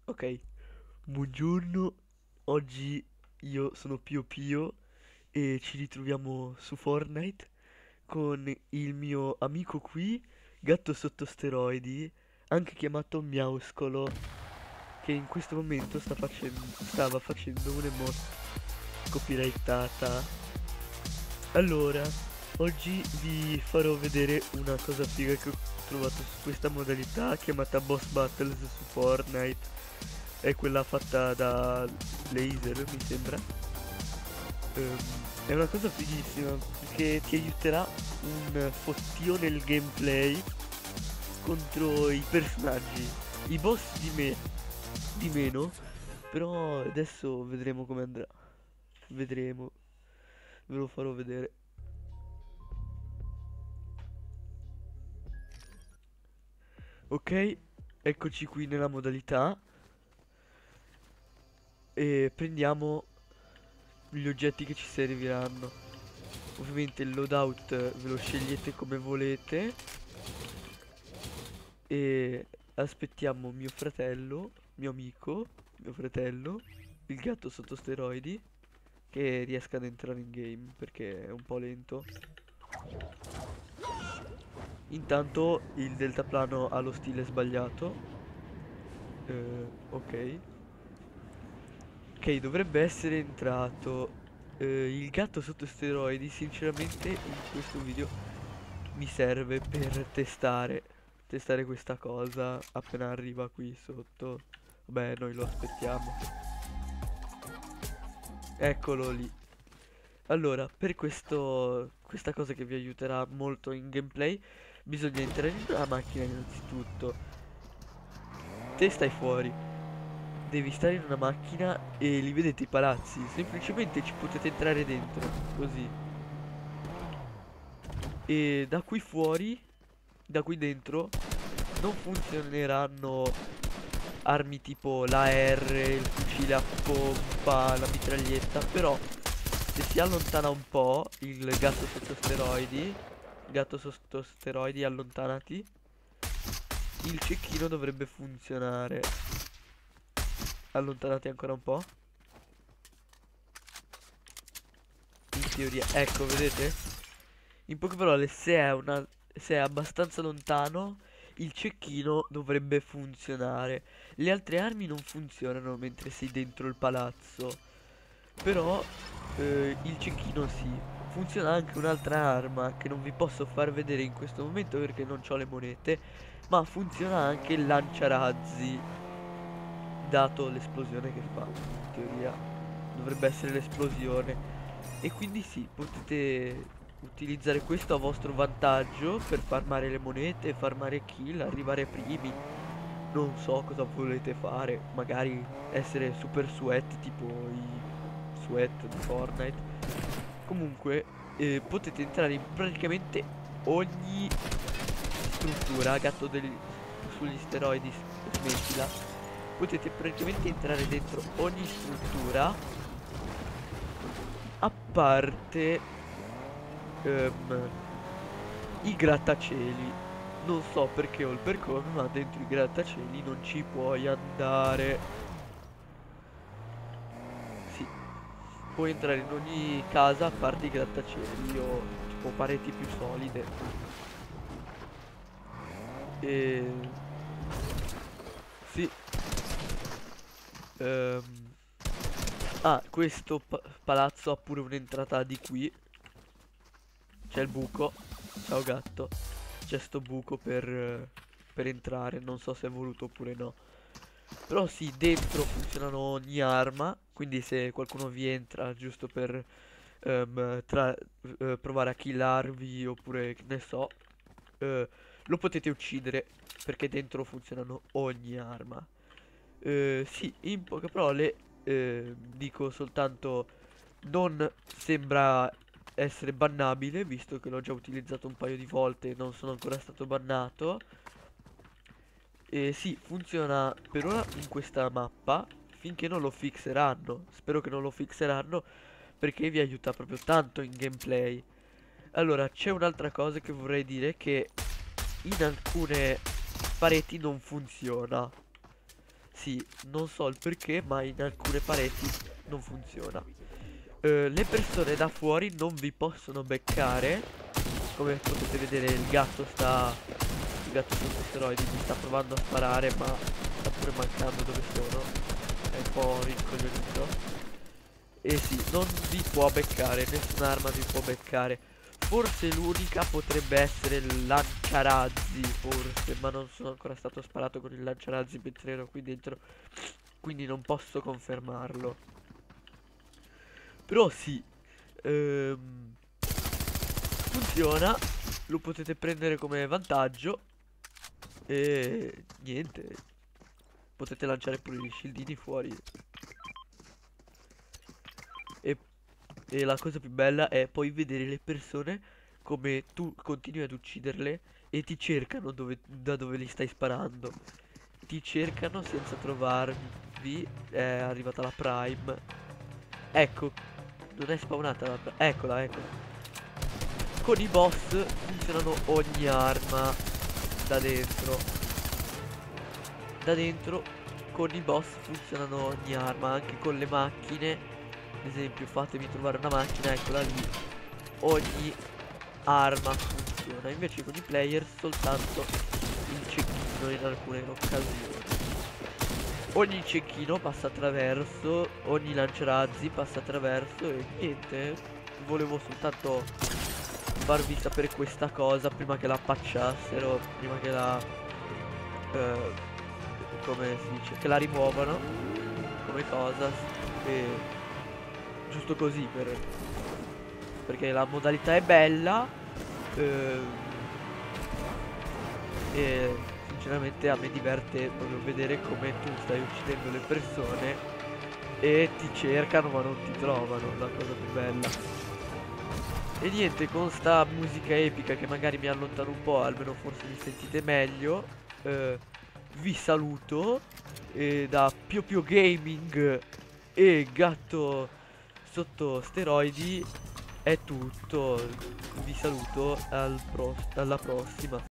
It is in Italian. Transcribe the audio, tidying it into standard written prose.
Ok, buongiorno, oggi io sono Pio Pio e ci ritroviamo su Fortnite con il mio amico qui, Gatto sotto steroidi, anche chiamato Miauscolo, che in questo momento stava facendo un'emote copyrightata. Allora, oggi vi farò vedere una cosa figa che ho trovato su questa modalità chiamata Boss Battles su Fortnite. È quella fatta da Laser, mi sembra. Ehm, è una cosa fighissima perché ti aiuterà un fottio nel gameplay contro i personaggi. I boss di meno, però adesso vedremo come andrà. Vedremo, ve lo farò vedere. Ok, eccoci qui nella modalità e prendiamo gli oggetti che ci serviranno. Ovviamente il loadout ve lo scegliete come volete e aspettiamo mio fratello, mio amico, mio fratello, il gatto sotto steroidi, che riesca ad entrare in game perché è un po' lento. Intanto il deltaplano ha lo stile sbagliato. Ok. Ok, dovrebbe essere entrato. Il gatto sotto steroidi, sinceramente, in questo video mi serve per testare questa cosa appena arriva qui sotto. Vabbè, noi lo aspettiamo. Eccolo lì. Allora, per questa cosa che vi aiuterà molto in gameplay, bisogna entrare in una macchina innanzitutto. Te stai fuori. Devi stare in una macchina e li vedete i palazzi. Semplicemente ci potete entrare dentro, così. E da qui fuori, da qui dentro, non funzioneranno armi tipo l'AR, il fucile a pompa, la mitraglietta, però se si allontana un po' il gatto sotto steroidi, allontanati, il cecchino dovrebbe funzionare. Allontanati ancora un po'. In teoria, ecco, vedete? In poche parole, se è abbastanza lontano, il cecchino dovrebbe funzionare. Le altre armi non funzionano mentre sei dentro il palazzo. Però il cecchino sì. Funziona anche un'altra arma che non vi posso far vedere in questo momento perché non ho le monete. Ma funziona anche il lanciarazzi, dato l'esplosione che fa. In teoria dovrebbe essere l'esplosione. E quindi sì, potete utilizzare questo a vostro vantaggio per farmare le monete, farmare kill, arrivare primi. Non so cosa volete fare, magari essere super sweat tipo i sweat di Fortnite. Comunque potete entrare in praticamente ogni struttura, sugli steroidi, smettila. Potete praticamente entrare dentro ogni struttura a parte ehm, i grattacieli. Non so perché o il per come, ma dentro i grattacieli non ci puoi andare. Sì, puoi entrare in ogni casa a parte i grattacieli o tipo pareti più solide. E sì, ehm, questo palazzo ha pure un'entrata di qui. C'è il buco. Ciao gatto. C'è sto buco per entrare. Non so se è voluto oppure no. Però sì, dentro funzionano ogni arma. Quindi se qualcuno vi entra giusto per provare a killarvi oppure che ne so, lo potete uccidere. Perché dentro funzionano ogni arma. Sì, in poche parole dico soltanto non sembra essere bannabile, visto che l'ho già utilizzato un paio di volte e non sono ancora stato bannato. E sì, funziona per ora in questa mappa, finché non lo fixeranno. Spero che non lo fixeranno perché vi aiuta proprio tanto in gameplay. Allora, c'è un'altra cosa che vorrei dire, che in alcune pareti non funziona. Sì, non so il perché, ma in alcune pareti non funziona. Le persone da fuori non vi possono beccare. Come potete vedere il gatto sotto steroidi mi sta provando a sparare, ma sta pure mancando dove sono. È un po' rincoglionito. E sì, non vi può beccare, nessuna arma vi può beccare. Forse l'unica potrebbe essere il lanciarazzi, forse, ma non sono ancora stato sparato con il lanciarazzi mentre ero qui dentro, quindi non posso confermarlo. Però sì, funziona, lo potete prendere come vantaggio e niente, potete lanciare pure gli shieldini fuori. E, e la cosa più bella è poi vedere le persone come tu continui ad ucciderle e ti cercano da dove li stai sparando. Ti cercano senza trovarvi. È arrivata la Prime. Ecco, non è spawnata la Prime. Eccola, eccola. Con i boss funzionano ogni arma da dentro. Da dentro con i boss funzionano ogni arma, anche con le macchine. Ad esempio, fatemi trovare una macchina, eccola lì. Ogni arma funziona. Invece con i player soltanto il cecchino in alcune occasioni. Ogni cecchino passa attraverso, ogni lanciarazzi passa attraverso e niente. Volevo soltanto farvi sapere questa cosa prima che la patchassero, prima che la... eh, come si dice? Che la rimuovano come cosa. E giusto così perché la modalità è bella. eh, E sinceramente a me diverte proprio vedere come tu stai uccidendo le persone e ti cercano ma non ti trovano, la cosa più bella. E niente, con sta musica epica che magari mi allontano un po', almeno forse mi sentite meglio, vi saluto da Pio Pio Gaming e Gatto sotto steroidi è tutto. Vi saluto alla prossima.